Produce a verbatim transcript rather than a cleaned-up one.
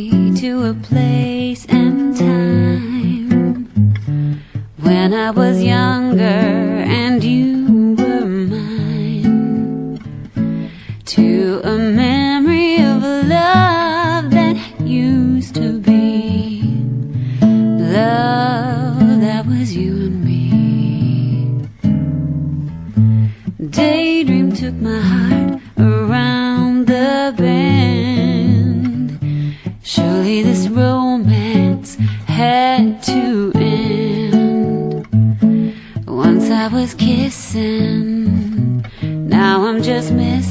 me to a place and time when I was younger and you were mine, to a memory of a love that used to be, love that was you and me. Daydream took my heart around the bend. Surely this romance had to end. Once I was kissing, now I'm just missing